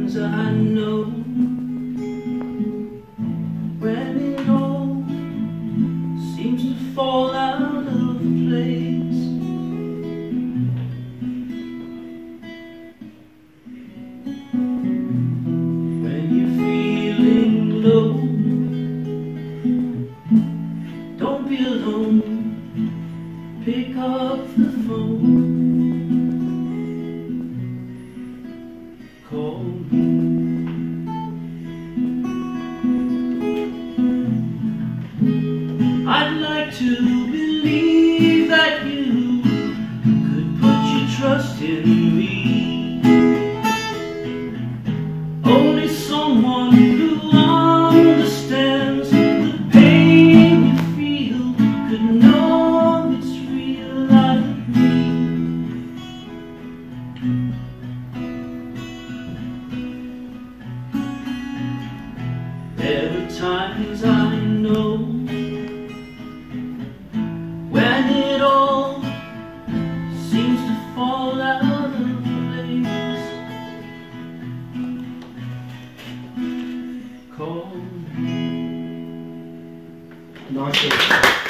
times I know when it all seems to fall out of place. When you're feeling low, don't be alone, pick up the phone, call me. I'd like to believe that you could put your trust in me. Only someone who understands the pain you feel could know it's real like me. There are times I know when it all seems to fall out of place. Call me. Nice.